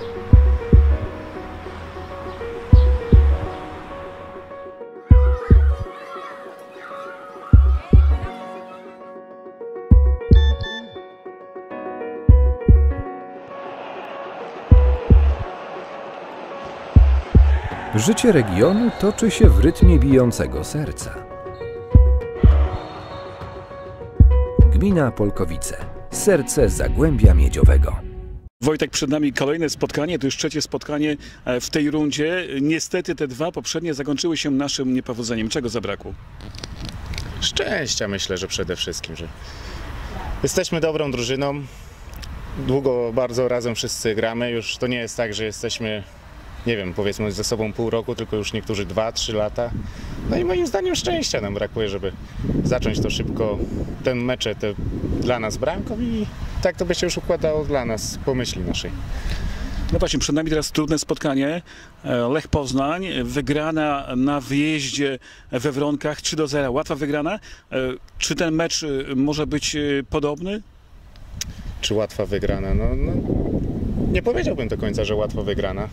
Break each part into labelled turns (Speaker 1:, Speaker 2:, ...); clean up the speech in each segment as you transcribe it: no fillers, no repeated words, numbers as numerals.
Speaker 1: Życie regionu toczy się w rytmie bijącego serca. Gmina Polkowice. Serce Zagłębia Miedziowego.
Speaker 2: Wojtek, przed nami kolejne spotkanie, to już trzecie spotkanie w tej rundzie. Niestety te dwa poprzednie zakończyły się naszym niepowodzeniem. Czego zabrakło?
Speaker 3: Szczęścia, myślę, że przede wszystkim, że jesteśmy dobrą drużyną. Długo bardzo razem wszyscy gramy. Już to nie jest tak, że jesteśmy, nie wiem, powiedzmy ze sobą pół roku, tylko już niektórzy 2-3 lata. No i moim zdaniem szczęścia nam brakuje, żeby zacząć to szybko, ten mecze dla nas bramką i tak to by się już układało dla nas, po myśli naszej.
Speaker 2: No właśnie, przed nami teraz trudne spotkanie. Lech Poznań, wygrana na wyjeździe we Wronkach 3-0. Łatwa wygrana. Czy ten mecz może być podobny?
Speaker 3: Czy łatwa wygrana? No, nie powiedziałbym do końca, że łatwo wygrana.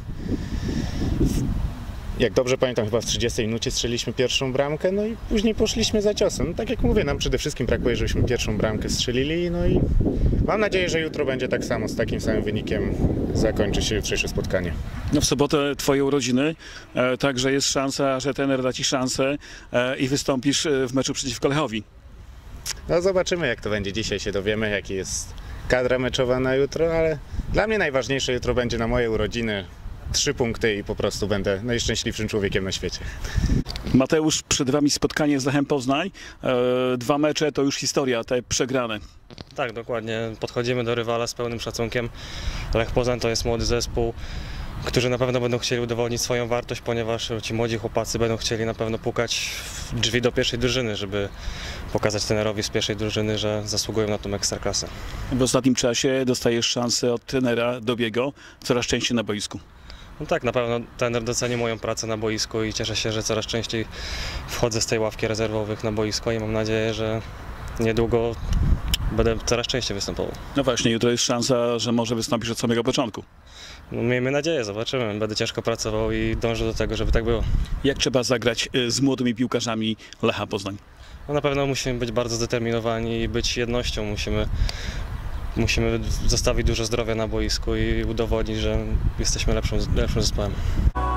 Speaker 3: Jak dobrze pamiętam, chyba w 30 minucie strzeliliśmy pierwszą bramkę, no i później poszliśmy za ciosem. No, tak jak mówię, nam przede wszystkim brakuje, żebyśmy pierwszą bramkę strzelili, no i mam nadzieję, że jutro będzie tak samo, z takim samym wynikiem zakończy się jutrzejsze spotkanie.
Speaker 2: No w sobotę twoje urodziny, także jest szansa, że trener da ci szansę i wystąpisz w meczu przeciwko Lechowi.
Speaker 3: No zobaczymy, jak to będzie. Dzisiaj się dowiemy, jaki jest kadra meczowa na jutro, ale dla mnie najważniejsze jutro będzie na moje urodziny. 3 punkty i po prostu będę najszczęśliwszym człowiekiem na świecie.
Speaker 2: Mateusz, przed wami spotkanie z Lechem Poznań. 2 mecze to już historia, te przegrane.
Speaker 4: Tak, dokładnie. Podchodzimy do rywala z pełnym szacunkiem. Lech Poznań to jest młody zespół, którzy na pewno będą chcieli udowodnić swoją wartość, ponieważ ci młodzi chłopacy będą chcieli na pewno pukać w drzwi do pierwszej drużyny, żeby pokazać trenerowi z pierwszej drużyny, że zasługują na tą ekstraklasę.
Speaker 2: W ostatnim czasie dostajesz szansę od trenera Dobiego, coraz częściej na boisku.
Speaker 4: No tak, na pewno trener doceni moją pracę na boisku i cieszę się, że coraz częściej wchodzę z tej ławki rezerwowych na boisko i mam nadzieję, że niedługo będę coraz częściej występował.
Speaker 2: No właśnie, jutro jest szansa, że może wystąpisz od samego początku.
Speaker 4: No, miejmy nadzieję, zobaczymy. Będę ciężko pracował i dążę do tego, żeby tak było.
Speaker 2: Jak trzeba zagrać z młodymi piłkarzami Lecha Poznań?
Speaker 4: No, na pewno musimy być bardzo zdeterminowani i być jednością. Musimy zostawić dużo zdrowia na boisku i udowodnić, że jesteśmy lepszym zespołem.